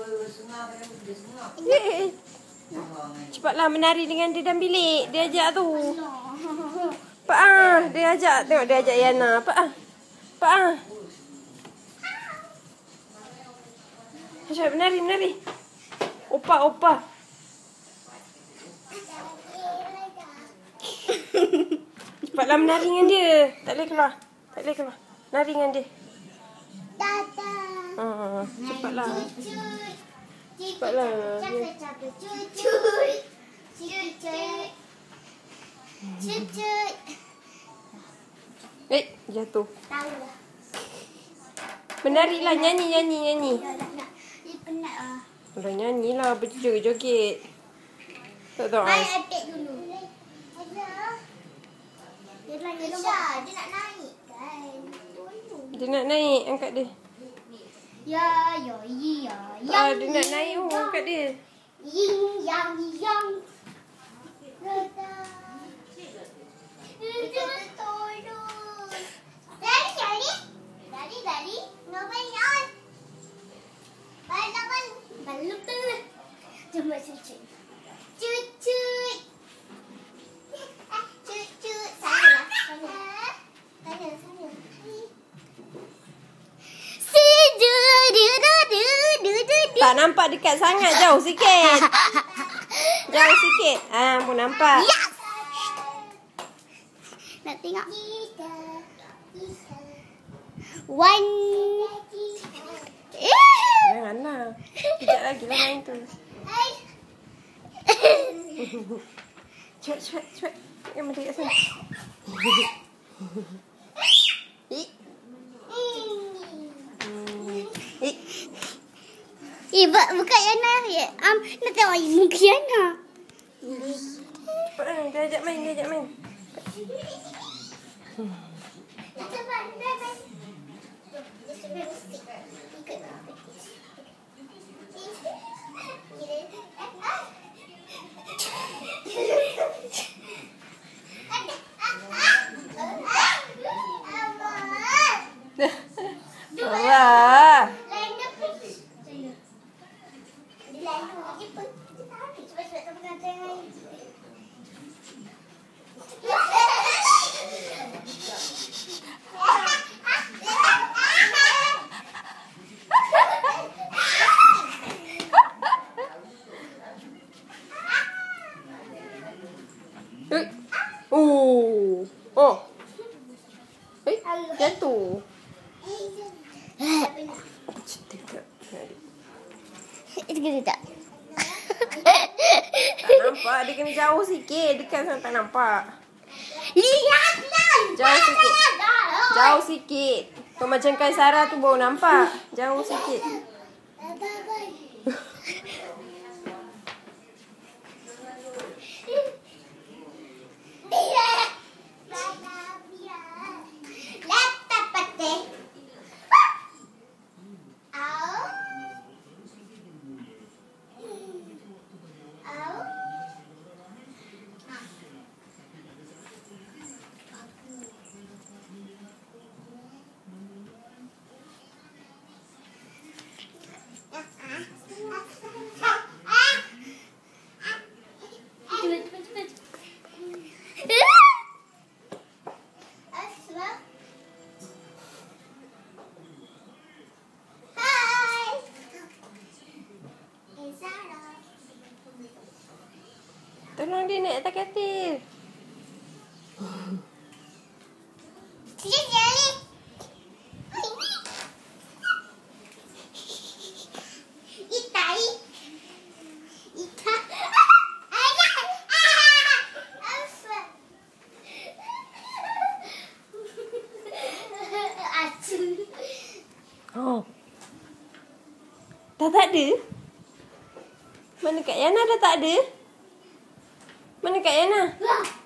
Cepatlah menari dengan dia dalam bilik. Dia ajak tu. Pak dia ajak. Tengok dia ajak Yana. Pak Cepat menari. Opa. Cepatlah menari dengan dia. Tak boleh keluar. Nari dengan dia. Cepatlah. Jatuh. Menarilah, nyanyi. Dah nyanyilah, berjoget-joget. Tak tahu. Adik dulu. Dia nak naik kan. Dia nak naik, angkat dia. Ya. Dia nak naik, angkat dia. Yin yang. Dari. Ngapain on? Balap. Cuma cucu. Sana. Tak nampak dekat sangat, jauh sikit. Pun nampak. Yes. Nak tengok. One. Janganlah. Sekejap lagi lah main tu. Cepat. Yang mati kat sana. Bukan Yana. Nak tengok muka Yana. Cepat, dia ajak main. Allah. Jatuh. Tak. Tak nampak. Dia kena jauh sikit. Dekat sana tak nampak. Lihatlah. Jauh sikit. Pemacangkan Sarah tu baru nampak. Jauh sikit. Tolong dia naik atas katil. Dah tak ada? Mana Kak Yana dah tak ada? Mana Kak Yana?